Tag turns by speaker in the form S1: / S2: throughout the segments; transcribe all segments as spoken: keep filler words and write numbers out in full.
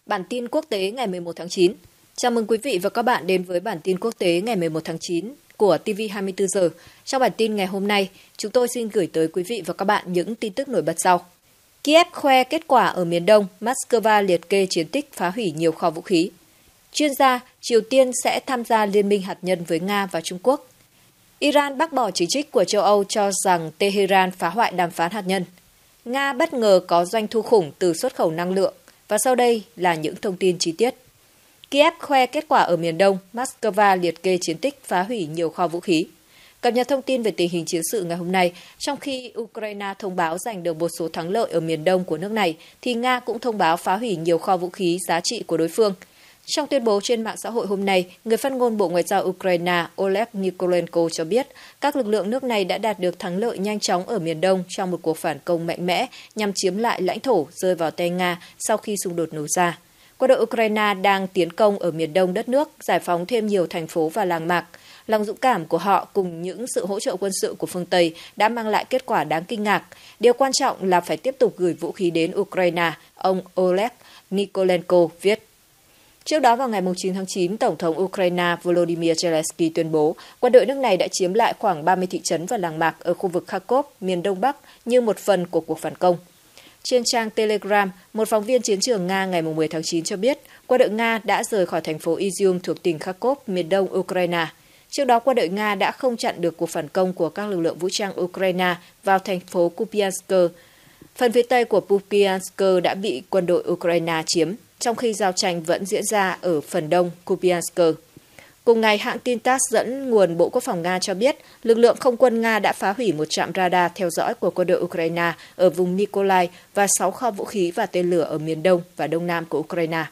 S1: Bản tin quốc tế ngày mười một tháng chín. Chào mừng quý vị và các bạn đến với bản tin quốc tế ngày mười một tháng chín của ti vi hai mươi tư giờ. Trong bản tin ngày hôm nay, chúng tôi xin gửi tới quý vị và các bạn những tin tức nổi bật sau. Kiev khoe kết quả ở miền Đông, Moscow liệt kê chiến tích phá hủy nhiều kho vũ khí. Chuyên gia, Triều Tiên sẽ tham gia liên minh hạt nhân với Nga và Trung Quốc. Iran bác bỏ chỉ trích của châu Âu cho rằng Tehran phá hoại đàm phán hạt nhân. Nga bất ngờ có doanh thu khủng từ xuất khẩu năng lượng. Và sau đây là những thông tin chi tiết. Kiev khoe kết quả ở miền Đông, Moscow liệt kê chiến tích phá hủy nhiều kho vũ khí. Cập nhật thông tin về tình hình chiến sự ngày hôm nay, trong khi Ukraine thông báo giành được một số thắng lợi ở miền Đông của nước này, thì Nga cũng thông báo phá hủy nhiều kho vũ khí giá trị của đối phương. Trong tuyên bố trên mạng xã hội hôm nay, người phát ngôn Bộ Ngoại giao Ukraine Oleg Nikolenko cho biết các lực lượng nước này đã đạt được thắng lợi nhanh chóng ở miền Đông trong một cuộc phản công mạnh mẽ nhằm chiếm lại lãnh thổ rơi vào tay Nga sau khi xung đột nổ ra. Quân đội Ukraine đang tiến công ở miền Đông đất nước, giải phóng thêm nhiều thành phố và làng mạc. Lòng dũng cảm của họ cùng những sự hỗ trợ quân sự của phương Tây đã mang lại kết quả đáng kinh ngạc. Điều quan trọng là phải tiếp tục gửi vũ khí đến Ukraine, ông Oleg Nikolenko viết. Trước đó vào ngày chín tháng chín, Tổng thống Ukraine Volodymyr Zelensky tuyên bố quân đội nước này đã chiếm lại khoảng ba mươi thị trấn và làng mạc ở khu vực Kharkov, miền Đông Bắc như một phần của cuộc phản công. Trên trang Telegram, một phóng viên chiến trường Nga ngày mười tháng chín cho biết quân đội Nga đã rời khỏi thành phố Izium thuộc tỉnh Kharkov, miền đông Ukraine. Trước đó, quân đội Nga đã không chặn được cuộc phản công của các lực lượng vũ trang Ukraine vào thành phố Kupiansk. Phần phía tây của Kupiansk đã bị quân đội Ukraine chiếm, trong khi giao tranh vẫn diễn ra ở phần đông Kupiansk. Cùng ngày, hãng tin tát dẫn nguồn Bộ Quốc phòng Nga cho biết lực lượng không quân Nga đã phá hủy một trạm radar theo dõi của quân đội Ukraine ở vùng Mykolaiv và sáu kho vũ khí và tên lửa ở miền đông và đông nam của Ukraine.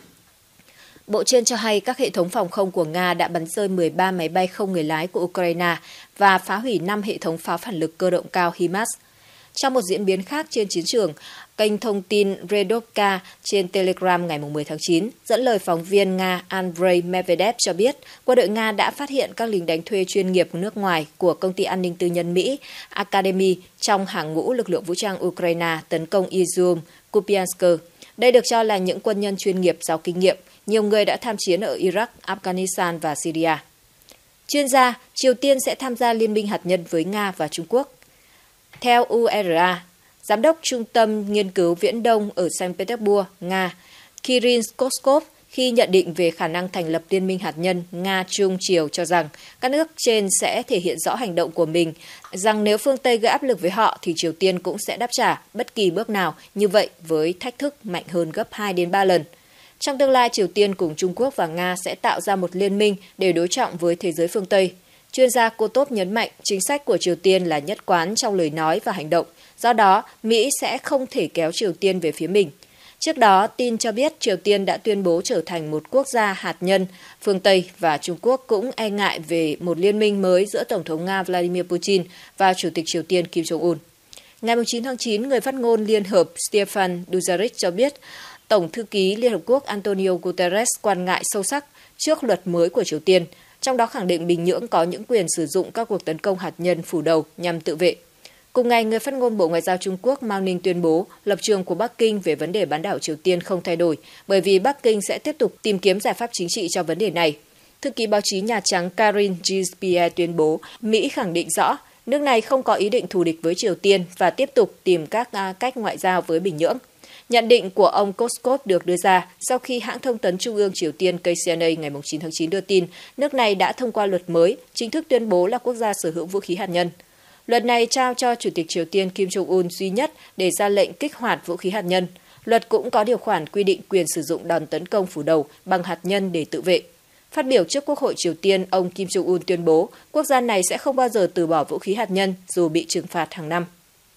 S1: Bộ trên cho hay các hệ thống phòng không của Nga đã bắn rơi mười ba máy bay không người lái của Ukraine và phá hủy năm hệ thống pháo phản lực cơ động cao HIMARS. Trong một diễn biến khác trên chiến trường, kênh thông tin Redovka trên Telegram ngày mười tháng chín dẫn lời phóng viên Nga Andrei Medvedev cho biết quân đội Nga đã phát hiện các lính đánh thuê chuyên nghiệp nước ngoài của công ty an ninh tư nhân Mỹ Academy trong hàng ngũ lực lượng vũ trang Ukraine tấn công Izium, Kupiansk. Đây được cho là những quân nhân chuyên nghiệp giàu kinh nghiệm, nhiều người đã tham chiến ở Iraq, Afghanistan và Syria. Chuyên gia, Triều Tiên sẽ tham gia liên minh hạt nhân với Nga và Trung Quốc. Theo u rờ a, Giám đốc Trung tâm Nghiên cứu Viễn Đông ở Saint Petersburg, Nga, Kirill Koskov, khi nhận định về khả năng thành lập liên minh hạt nhân Nga-Trung-Triều cho rằng các nước trên sẽ thể hiện rõ hành động của mình, rằng nếu phương Tây gây áp lực với họ thì Triều Tiên cũng sẽ đáp trả bất kỳ bước nào như vậy với thách thức mạnh hơn gấp hai đến ba lần. Trong tương lai, Triều Tiên cùng Trung Quốc và Nga sẽ tạo ra một liên minh để đối trọng với thế giới phương Tây. Chuyên gia Kotov nhấn mạnh chính sách của Triều Tiên là nhất quán trong lời nói và hành động, do đó Mỹ sẽ không thể kéo Triều Tiên về phía mình. Trước đó, tin cho biết Triều Tiên đã tuyên bố trở thành một quốc gia hạt nhân, phương Tây và Trung Quốc cũng e ngại về một liên minh mới giữa Tổng thống Nga Vladimir Putin và Chủ tịch Triều Tiên Kim Jong-un. Ngày chín tháng chín, người phát ngôn Liên Hợp Stefan Dujarric cho biết Tổng thư ký Liên Hợp Quốc Antonio Guterres quan ngại sâu sắc trước luật mới của Triều Tiên, trong đó khẳng định Bình Nhưỡng có những quyền sử dụng các cuộc tấn công hạt nhân phủ đầu nhằm tự vệ. Cùng ngày, người phát ngôn Bộ Ngoại giao Trung Quốc Mao Ninh tuyên bố lập trường của Bắc Kinh về vấn đề bán đảo Triều Tiên không thay đổi, bởi vì Bắc Kinh sẽ tiếp tục tìm kiếm giải pháp chính trị cho vấn đề này. Thư ký báo chí Nhà Trắng Karine Jean-Pierre tuyên bố Mỹ khẳng định rõ nước này không có ý định thù địch với Triều Tiên và tiếp tục tìm các cách ngoại giao với Bình Nhưỡng. Nhận định của ông Koskov được đưa ra sau khi hãng thông tấn Trung ương Triều Tiên K C N A ngày chín tháng chín đưa tin nước này đã thông qua luật mới, chính thức tuyên bố là quốc gia sở hữu vũ khí hạt nhân. Luật này trao cho Chủ tịch Triều Tiên Kim Jong-un duy nhất để ra lệnh kích hoạt vũ khí hạt nhân. Luật cũng có điều khoản quy định quyền sử dụng đòn tấn công phủ đầu bằng hạt nhân để tự vệ. Phát biểu trước Quốc hội Triều Tiên, ông Kim Jong-un tuyên bố quốc gia này sẽ không bao giờ từ bỏ vũ khí hạt nhân dù bị trừng phạt hàng năm.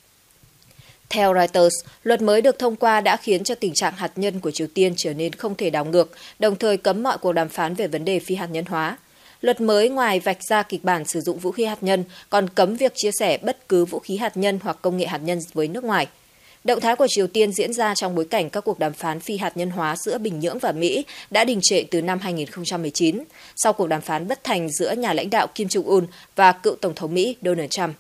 S1: Theo Reuters, luật mới được thông qua đã khiến cho tình trạng hạt nhân của Triều Tiên trở nên không thể đảo ngược, đồng thời cấm mọi cuộc đàm phán về vấn đề phi hạt nhân hóa. Luật mới ngoài vạch ra kịch bản sử dụng vũ khí hạt nhân, còn cấm việc chia sẻ bất cứ vũ khí hạt nhân hoặc công nghệ hạt nhân với nước ngoài. Động thái của Triều Tiên diễn ra trong bối cảnh các cuộc đàm phán phi hạt nhân hóa giữa Bình Nhưỡng và Mỹ đã đình trệ từ năm hai nghìn không trăm mười chín, sau cuộc đàm phán bất thành giữa nhà lãnh đạo Kim Jong-un và cựu Tổng thống Mỹ Donald Trump.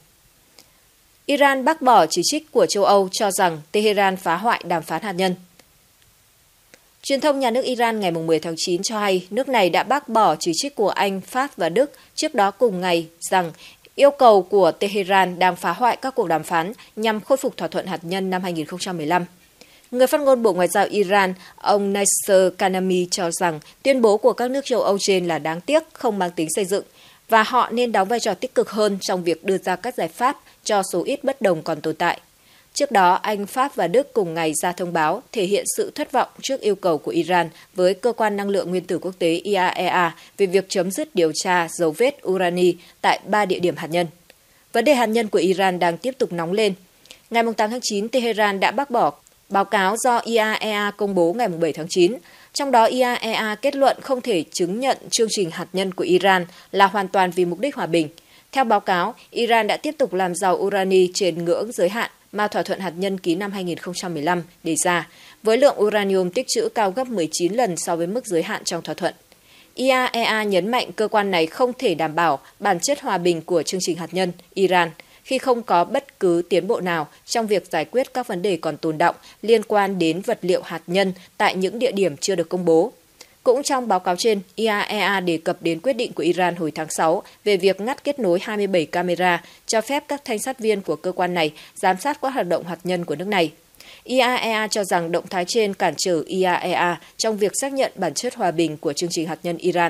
S1: Iran bác bỏ chỉ trích của châu Âu cho rằng Tehran phá hoại đàm phán hạt nhân. Truyền thông nhà nước Iran ngày mười tháng chín cho hay nước này đã bác bỏ chỉ trích của Anh, Pháp và Đức trước đó cùng ngày rằng yêu cầu của Tehran đang phá hoại các cuộc đàm phán nhằm khôi phục thỏa thuận hạt nhân năm hai nghìn không trăm mười lăm. Người phát ngôn Bộ Ngoại giao Iran, ông Nasser Kanami cho rằng tuyên bố của các nước châu Âu trên là đáng tiếc, không mang tính xây dựng, và họ nên đóng vai trò tích cực hơn trong việc đưa ra các giải pháp cho số ít bất đồng còn tồn tại. Trước đó, Anh, Pháp và Đức cùng ngày ra thông báo thể hiện sự thất vọng trước yêu cầu của Iran với Cơ quan Năng lượng Nguyên tử Quốc tế I A E A về việc chấm dứt điều tra dấu vết urani tại ba địa điểm hạt nhân. Vấn đề hạt nhân của Iran đang tiếp tục nóng lên. Ngày tám tháng chín, Tehran đã bác bỏ báo cáo do I A E A công bố ngày bảy tháng chín. Trong đó, I A E A kết luận không thể chứng nhận chương trình hạt nhân của Iran là hoàn toàn vì mục đích hòa bình. Theo báo cáo, Iran đã tiếp tục làm giàu urani trên ngưỡng giới hạn mà thỏa thuận hạt nhân ký năm hai nghìn không trăm mười lăm đề ra, với lượng uranium tích trữ cao gấp mười chín lần so với mức giới hạn trong thỏa thuận. I A E A nhấn mạnh cơ quan này không thể đảm bảo bản chất hòa bình của chương trình hạt nhân Iran khi không có bất cứ tiến bộ nào trong việc giải quyết các vấn đề còn tồn đọng liên quan đến vật liệu hạt nhân tại những địa điểm chưa được công bố. Cũng trong báo cáo trên, I A E A đề cập đến quyết định của Iran hồi tháng sáu về việc ngắt kết nối hai mươi bảy camera cho phép các thanh sát viên của cơ quan này giám sát các hoạt động hạt nhân của nước này. I A E A cho rằng động thái trên cản trở I A E A trong việc xác nhận bản chất hòa bình của chương trình hạt nhân Iran.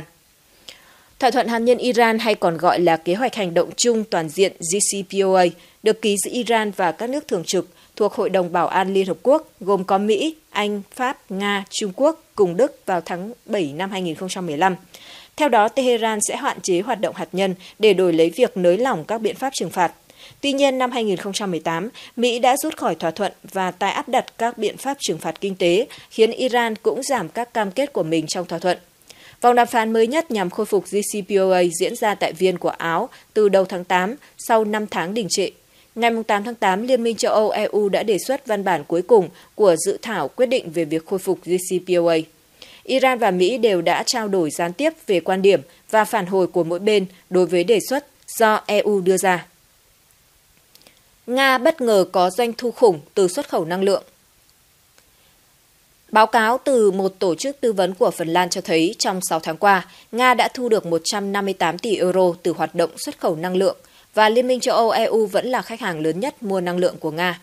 S1: Thỏa thuận hạt nhân Iran hay còn gọi là Kế hoạch hành động chung toàn diện J C P O A được ký giữa Iran và các nước thường trực thuộc Hội đồng Bảo an Liên Hợp Quốc gồm có Mỹ, Anh, Pháp, Nga, Trung Quốc cùng Đức vào tháng bảy năm hai nghìn không trăm mười lăm. Theo đó, Tehran sẽ hạn chế hoạt động hạt nhân để đổi lấy việc nới lỏng các biện pháp trừng phạt. Tuy nhiên, năm hai nghìn không trăm mười tám, Mỹ đã rút khỏi thỏa thuận và tái áp đặt các biện pháp trừng phạt kinh tế, khiến Iran cũng giảm các cam kết của mình trong thỏa thuận. Vòng đàm phán mới nhất nhằm khôi phục J C P O A diễn ra tại Viên của Áo từ đầu tháng tám sau năm tháng đình trệ. Ngày tám tháng tám, Liên minh châu Âu E U đã đề xuất văn bản cuối cùng của dự thảo quyết định về việc khôi phục J C P O A. Iran và Mỹ đều đã trao đổi gián tiếp về quan điểm và phản hồi của mỗi bên đối với đề xuất do E U đưa ra. Nga bất ngờ có doanh thu khủng từ xuất khẩu năng lượng. Báo cáo từ một tổ chức tư vấn của Phần Lan cho thấy trong sáu tháng qua, Nga đã thu được một trăm năm mươi tám tỷ euro từ hoạt động xuất khẩu năng lượng và Liên minh châu Âu E U vẫn là khách hàng lớn nhất mua năng lượng của Nga.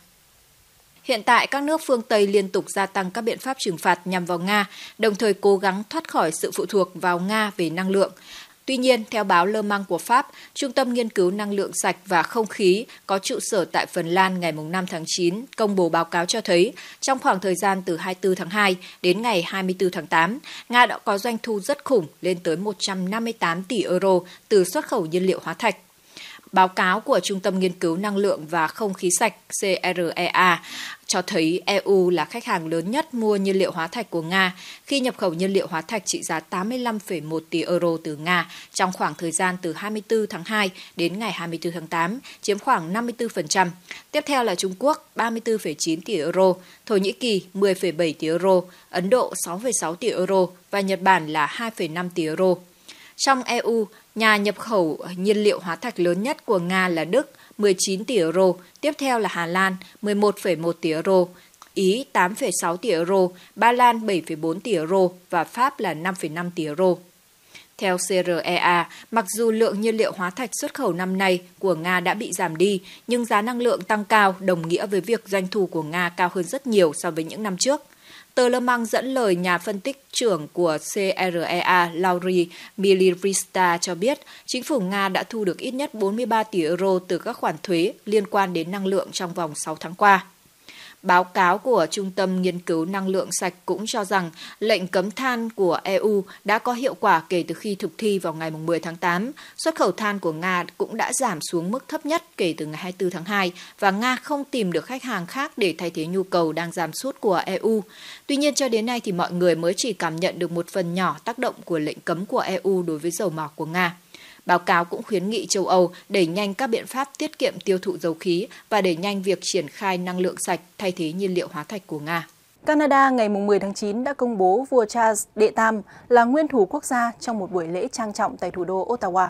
S1: Hiện tại, các nước phương Tây liên tục gia tăng các biện pháp trừng phạt nhằm vào Nga, đồng thời cố gắng thoát khỏi sự phụ thuộc vào Nga về năng lượng. Tuy nhiên, theo báo Le Monde của Pháp, Trung tâm Nghiên cứu Năng lượng sạch và không khí có trụ sở tại Phần Lan ngày năm tháng chín công bố báo cáo cho thấy, trong khoảng thời gian từ hai mươi tư tháng hai đến ngày hai mươi tư tháng tám, Nga đã có doanh thu rất khủng lên tới một trăm năm mươi tám tỷ euro từ xuất khẩu nhiên liệu hóa thạch. Báo cáo của Trung tâm Nghiên cứu Năng lượng và Không khí sạch C R E A cho thấy E U là khách hàng lớn nhất mua nhiên liệu hóa thạch của Nga khi nhập khẩu nhiên liệu hóa thạch trị giá tám mươi lăm phẩy một tỷ euro từ Nga trong khoảng thời gian từ hai mươi tư tháng hai đến ngày hai mươi tư tháng tám, chiếm khoảng năm mươi tư phần trăm. Tiếp theo là Trung Quốc ba mươi tư phẩy chín tỷ euro, Thổ Nhĩ Kỳ mười phẩy bảy tỷ euro, Ấn Độ sáu phẩy sáu tỷ euro và Nhật Bản là hai phẩy năm tỷ euro. Trong E U, nhà nhập khẩu nhiên liệu hóa thạch lớn nhất của Nga là Đức, mười chín tỷ euro, tiếp theo là Hà Lan, mười một phẩy một tỷ euro, Ý tám phẩy sáu tỷ euro, Ba Lan bảy phẩy bốn tỷ euro và Pháp là năm phẩy năm tỷ euro. Theo C R E A, mặc dù lượng nhiên liệu hóa thạch xuất khẩu năm nay của Nga đã bị giảm đi, nhưng giá năng lượng tăng cao đồng nghĩa với việc doanh thu của Nga cao hơn rất nhiều so với những năm trước. Tờ Le Monde dẫn lời nhà phân tích trưởng của C R E A Lauri Milirista cho biết chính phủ Nga đã thu được ít nhất bốn mươi ba tỷ euro từ các khoản thuế liên quan đến năng lượng trong vòng sáu tháng qua. Báo cáo của Trung tâm Nghiên cứu Năng lượng sạch cũng cho rằng lệnh cấm than của E U đã có hiệu quả kể từ khi thực thi vào ngày mười tháng tám. Xuất khẩu than của Nga cũng đã giảm xuống mức thấp nhất kể từ ngày hai mươi tư tháng hai và Nga không tìm được khách hàng khác để thay thế nhu cầu đang giảm sút của E U. Tuy nhiên, cho đến nay thì mọi người mới chỉ cảm nhận được một phần nhỏ tác động của lệnh cấm của E U đối với dầu mỏ của Nga. Báo cáo cũng khuyến nghị châu Âu đẩy nhanh các biện pháp tiết kiệm tiêu thụ dầu khí và đẩy nhanh việc triển khai năng lượng sạch thay thế nhiên liệu hóa thạch của Nga.
S2: Canada ngày mười tháng chín đã công bố vua Charles đệ tam là nguyên thủ quốc gia trong một buổi lễ trang trọng tại thủ đô Ottawa.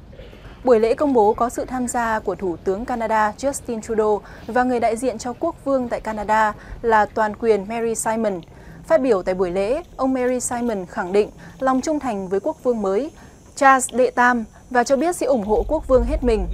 S2: Buổi lễ công bố có sự tham gia của Thủ tướng Canada Justin Trudeau và người đại diện cho quốc vương tại Canada là toàn quyền Mary Simon. Phát biểu tại buổi lễ, ông Mary Simon khẳng định lòng trung thành với quốc vương mới Charles đệ Tam và cho biết sẽ ủng hộ quốc vương hết mình.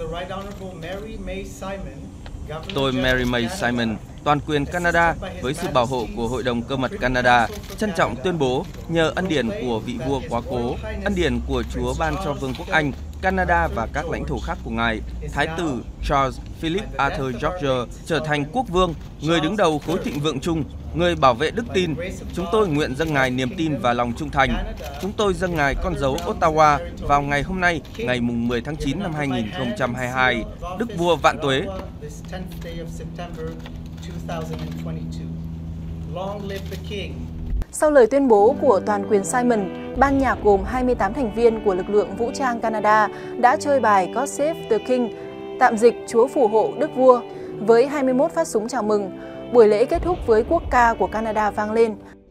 S3: Tôi Mary May Simon, toàn quyền Canada với sự bảo hộ của Hội đồng Cơ mật Canada, trân trọng tuyên bố nhờ ân điển của vị vua quá cố, ân điển của Chúa ban cho Vương quốc Anh, Canada và các lãnh thổ khác của Ngài, Thái tử Charles Philip Arthur George trở thành quốc vương, người đứng đầu khối thịnh vượng chung, người bảo vệ đức tin. Chúng tôi nguyện dâng Ngài niềm tin và lòng trung thành. Chúng tôi dâng Ngài con dấu Ottawa vào ngày hôm nay, ngày mười tháng chín năm hai nghìn không trăm hai mươi hai. Đức vua vạn tuế!
S2: Sau lời tuyên bố của toàn quyền Simon, ban nhạc gồm hai mươi tám thành viên của lực lượng vũ trang Canada đã chơi bài God Save the King, tạm dịch Chúa phù hộ Đức vua, với hai mươi mốt phát súng chào mừng. Buổi lễ kết thúc với quốc ca của Canada vang lên.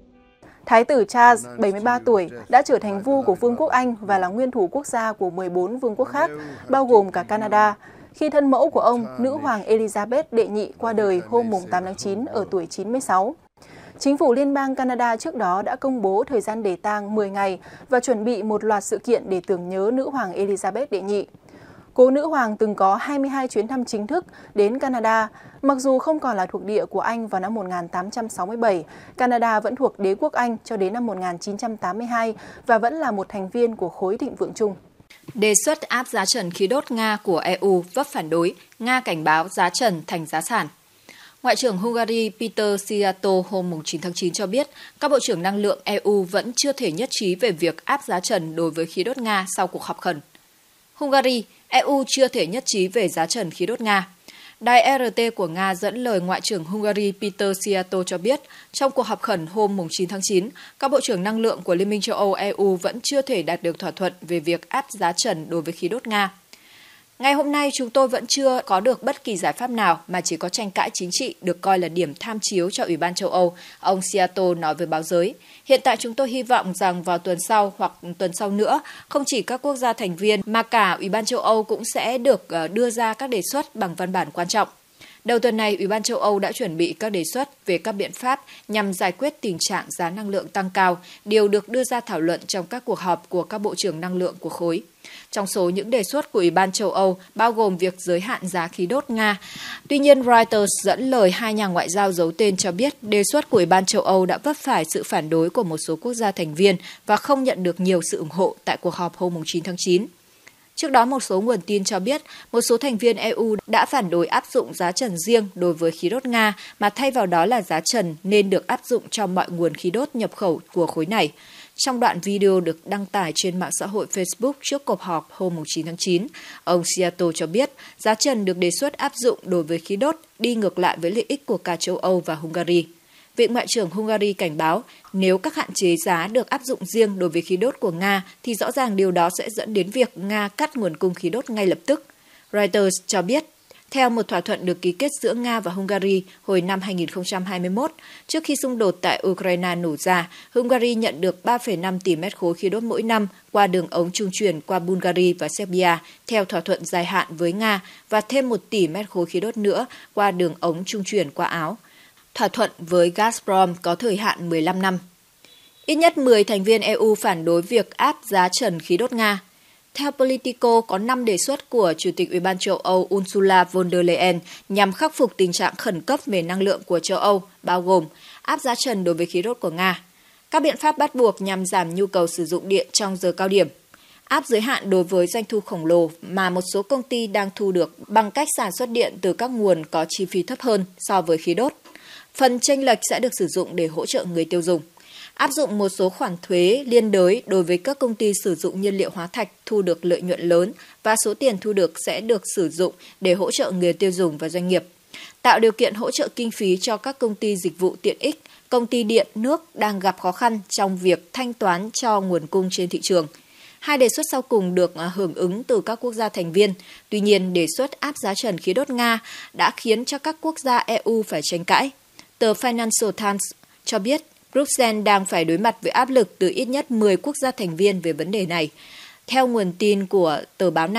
S2: Thái tử Charles, bảy mươi ba tuổi, đã trở thành vua của Vương quốc Anh và là nguyên thủ quốc gia của mười bốn vương quốc khác, bao gồm cả Canada, khi thân mẫu của ông, nữ hoàng Elizabeth đệ nhị qua đời hôm tám tháng chín ở tuổi chín mươi sáu. Chính phủ Liên bang Canada trước đó đã công bố thời gian để tang mười ngày và chuẩn bị một loạt sự kiện để tưởng nhớ nữ hoàng Elizabeth đệ nhị. Cố nữ hoàng từng có hai mươi hai chuyến thăm chính thức đến Canada. Mặc dù không còn là thuộc địa của Anh vào năm một nghìn tám trăm sáu mươi bảy, Canada vẫn thuộc đế quốc Anh cho đến năm một nghìn chín trăm tám mươi hai và vẫn là một thành viên của khối thịnh vượng chung.
S1: Đề xuất áp giá trần khí đốt Nga của e u vấp phản đối, Nga cảnh báo giá trần thành giá sản. Ngoại trưởng Hungary Peter Szijjarto hôm chín tháng chín cho biết các bộ trưởng năng lượng e u vẫn chưa thể nhất trí về việc áp giá trần đối với khí đốt Nga sau cuộc họp khẩn. Hungary, e u chưa thể nhất trí về giá trần khí đốt Nga. Đài rờ tê của Nga dẫn lời Ngoại trưởng Hungary Peter Szijjarto cho biết, trong cuộc họp khẩn hôm chín tháng chín, các bộ trưởng năng lượng của Liên minh châu Âu e u vẫn chưa thể đạt được thỏa thuận về việc áp giá trần đối với khí đốt Nga. Ngày hôm nay, chúng tôi vẫn chưa có được bất kỳ giải pháp nào mà chỉ có tranh cãi chính trị được coi là điểm tham chiếu cho Ủy ban châu Âu, ông Szijjarto nói với báo giới. Hiện tại chúng tôi hy vọng rằng vào tuần sau hoặc tuần sau nữa, không chỉ các quốc gia thành viên mà cả Ủy ban châu Âu cũng sẽ được đưa ra các đề xuất bằng văn bản quan trọng. Đầu tuần này, Ủy ban châu Âu đã chuẩn bị các đề xuất về các biện pháp nhằm giải quyết tình trạng giá năng lượng tăng cao, điều được đưa ra thảo luận trong các cuộc họp của các bộ trưởng năng lượng của khối. Trong số những đề xuất của Ủy ban châu Âu bao gồm việc giới hạn giá khí đốt Nga. Tuy nhiên, Reuters dẫn lời hai nhà ngoại giao giấu tên cho biết đề xuất của Ủy ban châu Âu đã vấp phải sự phản đối của một số quốc gia thành viên và không nhận được nhiều sự ủng hộ tại cuộc họp hôm chín tháng chín. Trước đó, một số nguồn tin cho biết một số thành viên e u đã phản đối áp dụng giá trần riêng đối với khí đốt Nga, mà thay vào đó là giá trần nên được áp dụng cho mọi nguồn khí đốt nhập khẩu của khối này. Trong đoạn video được đăng tải trên mạng xã hội Facebook trước cuộc họp hôm chín tháng chín, ông Szijjarto cho biết giá trần được đề xuất áp dụng đối với khí đốt đi ngược lại với lợi ích của cả châu Âu và Hungary. Vị Ngoại trưởng Hungary cảnh báo nếu các hạn chế giá được áp dụng riêng đối với khí đốt của Nga thì rõ ràng điều đó sẽ dẫn đến việc Nga cắt nguồn cung khí đốt ngay lập tức. Reuters cho biết, theo một thỏa thuận được ký kết giữa Nga và Hungary hồi năm hai nghìn không trăm hai mươi mốt, trước khi xung đột tại Ukraine nổ ra, Hungary nhận được ba phẩy năm tỷ mét khối khí đốt mỗi năm qua đường ống trung chuyển qua Bulgaria và Serbia theo thỏa thuận dài hạn với Nga và thêm một tỷ mét khối khí đốt nữa qua đường ống trung chuyển qua Áo. Thỏa thuận với Gazprom có thời hạn mười lăm năm. Ít nhất mười thành viên e u phản đối việc áp giá trần khí đốt Nga. Theo Politico, có năm đề xuất của Chủ tịch Ủy ban châu Âu Ursula von der Leyen nhằm khắc phục tình trạng khẩn cấp về năng lượng của châu Âu, bao gồm áp giá trần đối với khí đốt của Nga, các biện pháp bắt buộc nhằm giảm nhu cầu sử dụng điện trong giờ cao điểm, áp giới hạn đối với doanh thu khổng lồ mà một số công ty đang thu được bằng cách sản xuất điện từ các nguồn có chi phí thấp hơn so với khí đốt. Phần chênh lệch sẽ được sử dụng để hỗ trợ người tiêu dùng. Áp dụng một số khoản thuế liên đới đối với các công ty sử dụng nhiên liệu hóa thạch thu được lợi nhuận lớn và số tiền thu được sẽ được sử dụng để hỗ trợ người tiêu dùng và doanh nghiệp. Tạo điều kiện hỗ trợ kinh phí cho các công ty dịch vụ tiện ích, công ty điện, nước đang gặp khó khăn trong việc thanh toán cho nguồn cung trên thị trường. Hai đề xuất sau cùng được hưởng ứng từ các quốc gia thành viên. Tuy nhiên, đề xuất áp giá trần khí đốt Nga đã khiến cho các quốc gia e u phải tranh cãi. Tờ Financial Times cho biết Bruxelles đang phải đối mặt với áp lực từ ít nhất mười quốc gia thành viên về vấn đề này. Theo nguồn tin của tờ báo này,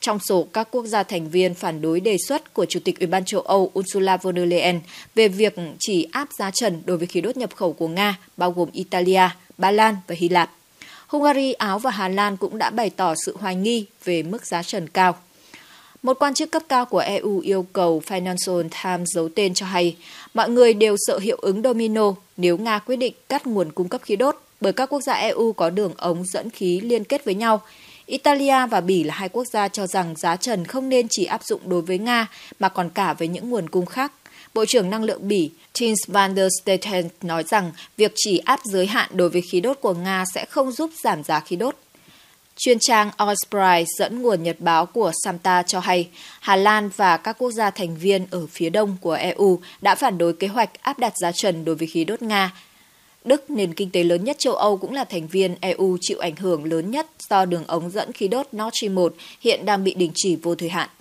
S1: trong số các quốc gia thành viên phản đối đề xuất của Chủ tịch Ủy ban châu Âu Ursula von der Leyen về việc chỉ áp giá trần đối với khí đốt nhập khẩu của Nga, bao gồm Italia, Ba Lan và Hy Lạp. Hungary, Áo và Hà Lan cũng đã bày tỏ sự hoài nghi về mức giá trần cao. Một quan chức cấp cao của e u yêu cầu Financial Times giấu tên cho hay, mọi người đều sợ hiệu ứng domino nếu Nga quyết định cắt nguồn cung cấp khí đốt, bởi các quốc gia e u có đường ống dẫn khí liên kết với nhau. Italia và Bỉ là hai quốc gia cho rằng giá trần không nên chỉ áp dụng đối với Nga mà còn cả với những nguồn cung khác. Bộ trưởng Năng lượng Bỉ Thijs van der Stetten nói rằng việc chỉ áp giới hạn đối với khí đốt của Nga sẽ không giúp giảm giá khí đốt. Chuyên trang Oilspray dẫn nguồn nhật báo của Samta cho hay, Hà Lan và các quốc gia thành viên ở phía đông của e u đã phản đối kế hoạch áp đặt giá trần đối với khí đốt Nga. Đức, nền kinh tế lớn nhất châu Âu cũng là thành viên e u chịu ảnh hưởng lớn nhất do đường ống dẫn khí đốt Nord Stream một hiện đang bị đình chỉ vô thời hạn.